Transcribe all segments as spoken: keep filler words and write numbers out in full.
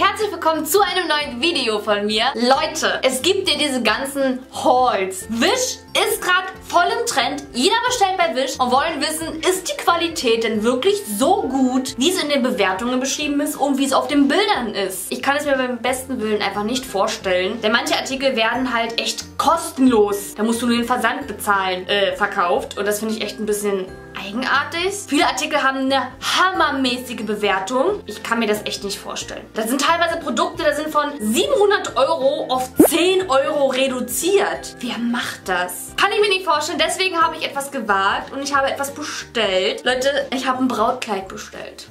herzlich willkommen zu einem neuen Video von mir. Leute, es gibt ja diese ganzen Hauls. Wish ist gerade voll im Trend. Jeder bestellt bei Wish und wollen wissen, ist die Qualität denn wirklich so gut, wie es in den Bewertungen beschrieben ist und wie es auf den Bildern ist. Ich kann es mir beim besten Willen einfach nicht vorstellen, denn manche Artikel werden halt echt kostenlos. Da musst du nur den Versand bezahlen, äh, verkauft. Und das finde ich echt ein bisschen eigenartig. Viele Artikel haben eine hammermäßige Bewertung. Ich kann mir das echt nicht vorstellen. Das sind teilweise Produkte, da sind von siebenhundert Euro auf zehn Euro reduziert. Wer macht das? Kann ich mir nicht vorstellen. Deswegen habe ich etwas gewagt und ich habe etwas bestellt. Leute, ich habe ein Brautkleid bestellt.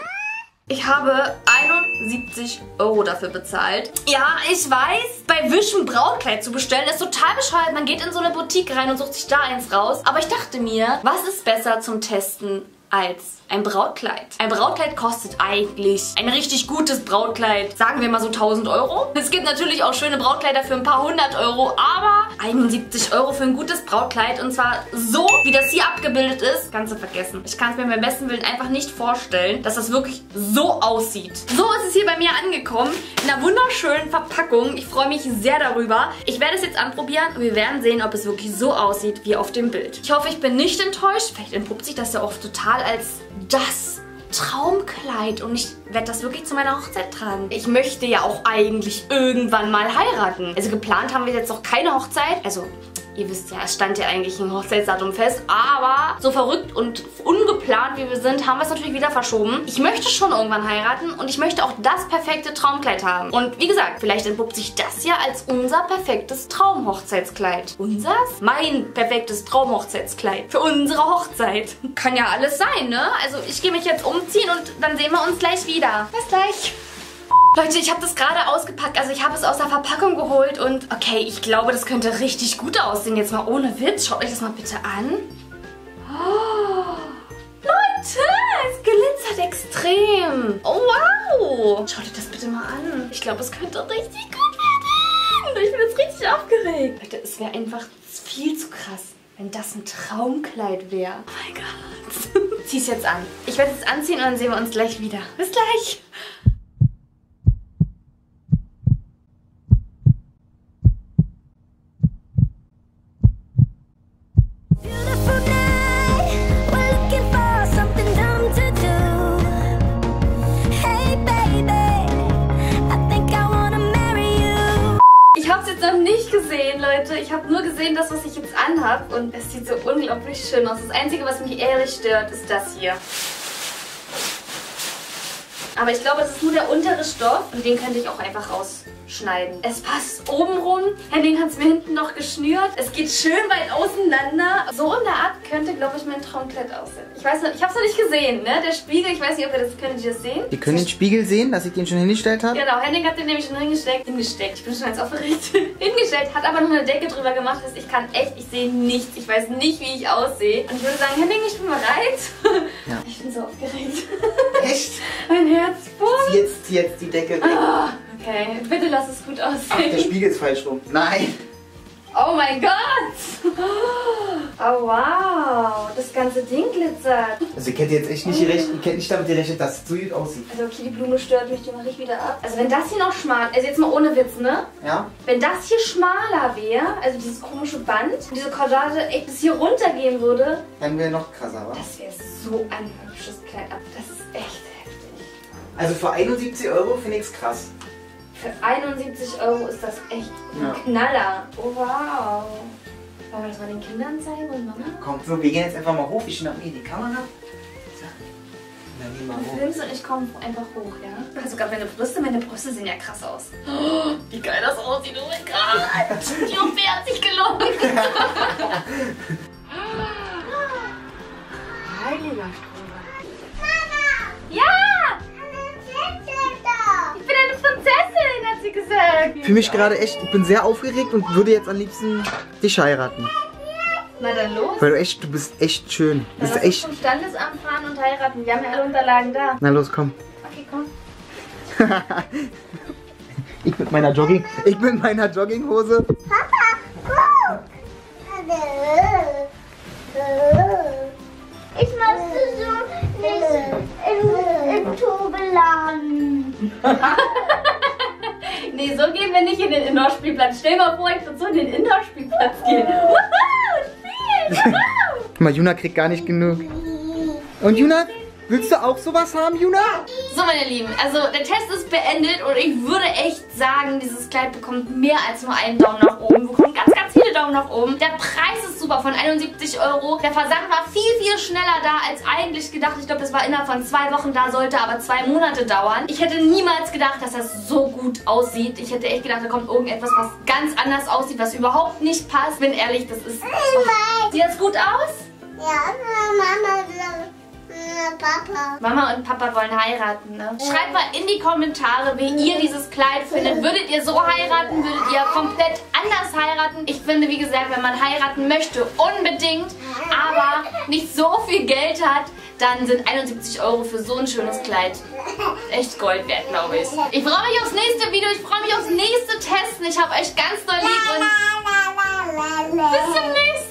Ich habe einundsiebzig Euro dafür bezahlt. Ja, ich weiß, bei Wish ein Brautkleid zu bestellen ist total bescheuert. Man geht in so eine Boutique rein und sucht sich da eins raus. Aber ich dachte mir, was ist besser zum Testen als ein Brautkleid? Ein Brautkleid kostet eigentlich ein richtig gutes Brautkleid, sagen wir mal so tausend Euro. Es gibt natürlich auch schöne Brautkleider für ein paar hundert Euro, aber einundsiebzig Euro für ein gutes Brautkleid und zwar so, wie das hier abgebildet ist, kannst du vergessen. Ich kann es mir beim besten Willen einfach nicht vorstellen, dass das wirklich so aussieht. So ist es hier bei mir angekommen, in einer wunderschönen Verpackung. Ich freue mich sehr darüber. Ich werde es jetzt anprobieren und wir werden sehen, ob es wirklich so aussieht wie auf dem Bild. Ich hoffe, ich bin nicht enttäuscht. Vielleicht entpuppt sich das ja auch total als das Traumkleid und ich werde das wirklich zu meiner Hochzeit tragen. Ich möchte ja auch eigentlich irgendwann mal heiraten. Also geplant haben wir jetzt noch keine Hochzeit. Also ihr wisst ja, es stand ja eigentlich ein Hochzeitsdatum fest, aber so verrückt und ungeplant wie wir sind, haben wir es natürlich wieder verschoben. Ich möchte schon irgendwann heiraten und ich möchte auch das perfekte Traumkleid haben. Und wie gesagt, vielleicht entpuppt sich das ja als unser perfektes Traumhochzeitskleid. Unsers? Mein perfektes Traumhochzeitskleid für unsere Hochzeit. Kann ja alles sein, ne? Also ich gehe mich jetzt umziehen und dann sehen wir uns gleich wieder. Bis gleich. Leute, ich habe das gerade ausgepackt, also ich habe es aus der Verpackung geholt und okay, ich glaube, das könnte richtig gut aussehen. Jetzt mal ohne Witz, schaut euch das mal bitte an. Oh, Leute, es glitzert extrem. Oh, wow. Schaut euch das bitte mal an. Ich glaube, es könnte richtig gut werden. Ich bin jetzt richtig aufgeregt. Leute, es wäre einfach viel zu krass, wenn das ein Traumkleid wäre. Oh mein Gott. Zieh es jetzt an. Ich werde es jetzt anziehen und dann sehen wir uns gleich wieder. Bis gleich. Ich habe es jetzt noch nicht gesehen, Leute. Ich habe nur gesehen, das, was ich jetzt anhab. Und es sieht so unglaublich schön aus. Das Einzige, was mich ehrlich stört, ist das hier. Aber ich glaube, das ist nur der untere Stoff. Und den könnte ich auch einfach rausschneiden. Es passt oben rum. Henning hat es mir hinten noch geschnürt. Es geht schön weit auseinander. So in der Art könnte, glaube ich, mein Traumkleid aussehen. Ich weiß noch, ich habe es noch nicht gesehen, ne? Der Spiegel, ich weiß nicht, ob ihr das, könnt ihr das sehen? Wir können den Spiegel sehen, dass ich den schon hingestellt habe? Genau, Henning hat den nämlich schon hingesteckt. Hingesteckt, ich bin schon ganz aufgeregt. Hingestellt, hat aber noch eine Decke drüber gemacht. Das heißt, ich kann echt, ich sehe nichts. Ich weiß nicht, wie ich aussehe. Und ich würde sagen, Henning, ich bin bereit. Ja. Ich bin so aufgeregt. Echt? Mein Herz pumpt. Zieh jetzt, zieh jetzt die Decke weg. Ah, okay, bitte lass es gut aussehen. Ach, der Spiegel ist falsch rum. Nein. Oh mein Gott! Oh wow, das ganze Ding glitzert. Also ihr kennt jetzt echt nicht, gerechnet, ihr kennt nicht damit gerechnet, dass es so gut aussieht. Also okay, die Blume stört mich, die mache ich wieder ab. Also wenn das hier noch schmal, also jetzt mal ohne Witz, ne? Ja? Wenn das hier schmaler wäre, also dieses komische Band, diese Cordage echt bis hier runtergehen würde, Dann wäre noch krasser, wa? das wäre so ein hübsches Kleid. Das ist echt heftig. Also für einundsiebzig Euro finde ich es krass. Für einundsiebzig Euro ist das echt ein Ja. Knaller. Oh wow. Wollen wir das mal den Kindern zeigen und Mama? Komm, so, wir gehen jetzt einfach mal hoch. Ich schnapp mir die Kamera. So. Dann gehen wir Du hoch. filmst und ich komme einfach hoch, ja? Du hast sogar meine Brüste, meine Brüste sehen ja krass aus. Oh, wie geil das aussieht, oh mein Gott! Die O P hat sich gelohnt! Heiliger Strohmann. Ja! Ich bin eine Prinzessin, hat sie gesagt. Für mich gerade echt, ich bin sehr aufgeregt und würde jetzt am liebsten dich heiraten. Na dann los. Weil du echt, du bist echt schön. Du Dann bist lass uns echt. zum Standesamt fahren und heiraten. Wir haben ja alle Unterlagen da. Na los, komm. Okay, komm. Ich mit meiner Jogging. Ich mit meiner Jogginghose. Ich musste so nicht im, im Tobeladen. Nee, so gehen wir nicht in den Indoor-Spielplatz. Stell mal vor, ich würde so in den Indoor-Spielplatz gehen. Wuhu, Spiel! Wuhu! Guck mal, Juna kriegt gar nicht genug. Und Juna, willst du auch sowas haben, Juna? So, meine Lieben, also der Test ist beendet und ich würde echt sagen, dieses Kleid bekommt mehr als nur einen Daumen nach oben. Bekommt ganz, ganz viele Daumen nach oben. Der Preis ist super von einundsiebzig Euro. Der Versand war viel, viel schneller da als eigentlich gedacht. Ich glaube, das war innerhalb von zwei Wochen da, sollte aber zwei Monate dauern. Ich hätte niemals gedacht, dass das so gut aussieht. Ich hätte echt gedacht, da kommt irgendetwas, was ganz anders aussieht, was überhaupt nicht passt. Bin ehrlich, das ist... Oh. Sieht das gut aus? Ja, Mama will. Papa. Mama und Papa wollen heiraten, ne? Schreibt mal in die Kommentare, wie ihr dieses Kleid findet. Würdet ihr so heiraten? Würdet ihr komplett anders heiraten? Ich finde, wie gesagt, wenn man heiraten möchte, unbedingt, aber nicht so viel Geld hat, dann sind einundsiebzig Euro für so ein schönes Kleid echt Gold wert, glaube ich. Ich freue mich aufs nächste Video, ich freue mich aufs nächste Testen. Ich habe euch ganz doll lieb und bis zum nächsten Mal.